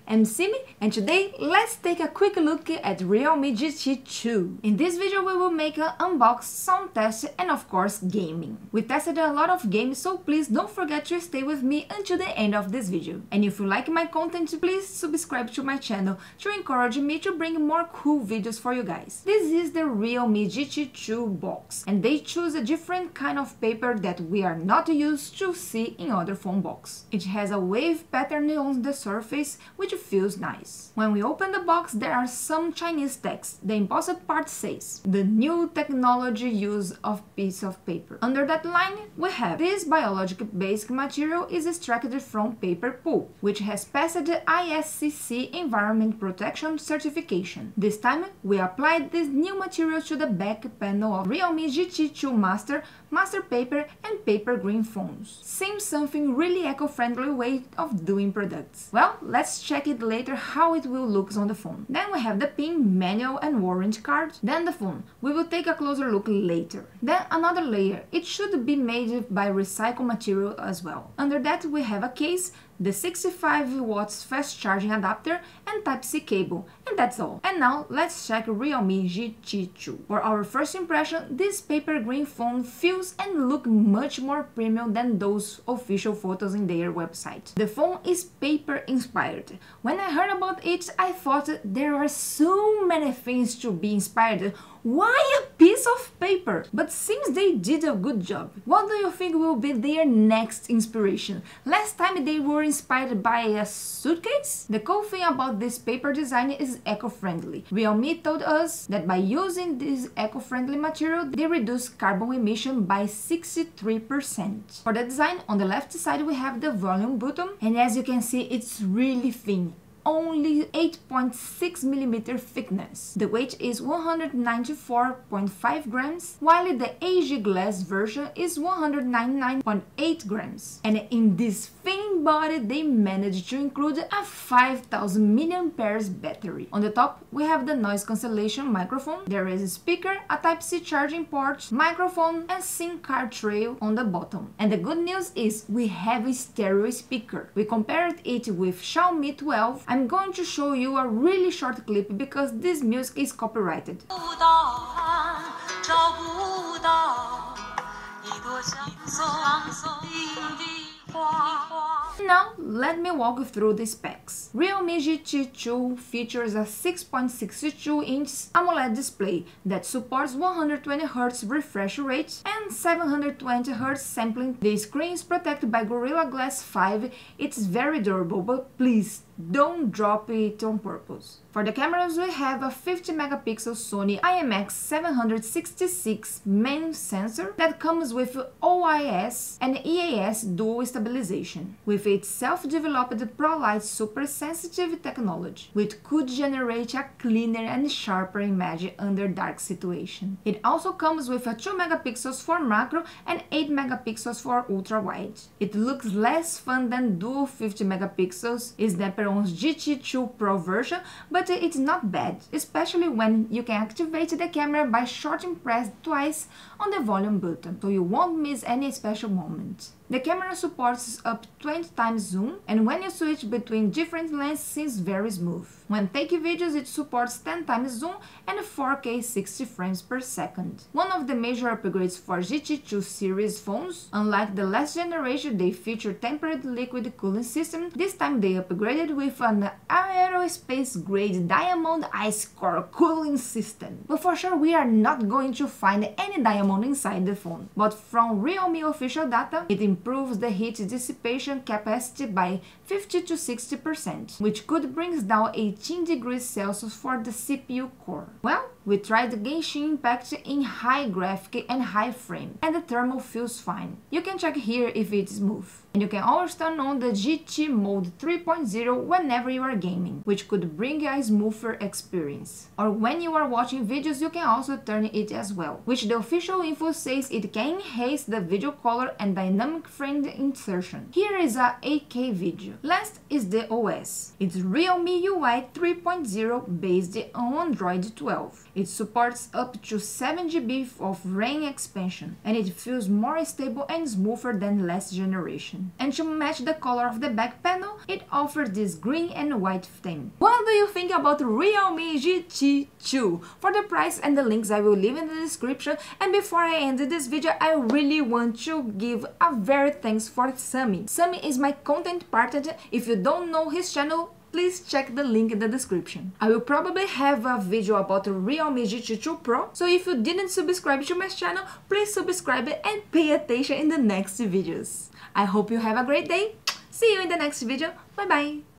I'm Simi, and today let's take a quick look at Realme GT2. In this video we will make an unbox, sound test and of course gaming. We tested a lot of games, so please don't forget to stay with me until the end of this video. And if you like my content, please subscribe to my channel to encourage me to bring more cool videos for you guys. This is the Realme GT2 box, and they choose a different kind of paper that we are not used to see in other phone box. It has a wave pattern on the surface, which feels nice. When we open the box, there are some Chinese text. The embossed part says, the new technology use of piece of paper. Under that line, we have, this biological basic material is extracted from paper pulp, which has passed the ISCC Environment Protection certification. This time, we applied this new material to the back panel of Realme GT2 Master Paper and Paper Green phones. Seems something really eco-friendly way of doing products. Well, let's check it later how it will look on the phone. Then we have the pin, manual and warranty card. Then the phone. We will take a closer look later. Then another layer. It should be made by recycled material as well. Under that we have a case, the 65 watts fast charging adapter and Type-C cable, and that's all. And now let's check Realme GT2. For our first impression, this paper green phone feels and looks much more premium than those official photos in their website. The phone is paper inspired. When I heard about it, I thought there are so many things to be inspired. Why a piece of paper? But seems they did a good job. What do you think will be their next inspiration? Last time they were inspired by a suitcase? The cool thing about this paper design is eco-friendly. Realme told us that by using this eco-friendly material, they reduce carbon emission by 63%. For the design, on the left side we have the volume button, and as you can see, it's really thin. Only 8.6mm thickness. The weight is 194.5 grams, while the AG glass version is 199.8 grams. And in this thin body, they managed to include a 5000 mAh battery. On the top, we have the noise cancellation microphone. There is a speaker, a Type-C charging port, microphone, and SIM card tray on the bottom. And the good news is we have a stereo speaker. We compared it with Xiaomi 12. I'm going to show you a really short clip because this music is copyrighted. Now, let me walk you through the specs. Realme GT2 features a 6.62-inch AMOLED display that supports 120Hz refresh rate and 720Hz sampling. The screen is protected by Gorilla Glass 5. It's very durable, but please don't drop it on purpose. For the cameras, we have a 50-megapixel Sony IMX766 main sensor that comes with OIS and EAS dual stabilization, with its self-developed ProLight super sensitive technology, which could generate a cleaner and sharper image under dark situation. It also comes with a 2 megapixels for macro and 8 megapixels for ultra-wide. It looks less fun than dual 50 megapixels Snap-on's GT2 Pro version, but it's not bad, especially when you can activate the camera by short and press twice on the volume button, so you won't miss any special moment. The camera supports up 20 times zoom, and when you switch between different lenses, seems very smooth. When taking videos, it supports 10 times zoom and 4K 60 frames per second. One of the major upgrades for GT2 series phones, unlike the last generation, they feature tempered liquid cooling system. This time they upgraded with an aerospace-grade diamond ice core cooling system. But for sure, we are not going to find any diamond inside the phone. But from Realme official data, it improves the heat dissipation capacity by 50 to 60%, which could bring down 18 degrees Celsius for the CPU core. Well, we tried Genshin Impact in high graphic and high frame, and the thermal feels fine. You can check here if it's smooth. And you can always turn on the GT Mode 3.0 whenever you are gaming, which could bring a smoother experience. Or when you are watching videos, you can also turn it as well, which the official info says it can enhance the video color and dynamic frame insertion. Here is a 8K video. Last is the OS. It's Realme UI 3.0 based on Android 12. It supports up to 7 GB of RAM expansion, and it feels more stable and smoother than last generation. And to match the color of the back panel, it offers this green and white theme. What do you think about Realme GT2? For the price and the links I will leave in the description. And before I end this video, I really want to give a very thanks for Sammy. Sammy is my content partner. If you don't know his channel, please check the link in the description. I will probably have a video about the Realme GT2 Pro, so if you didn't subscribe to my channel, please subscribe and pay attention in the next videos. I hope you have a great day. See you in the next video. Bye bye.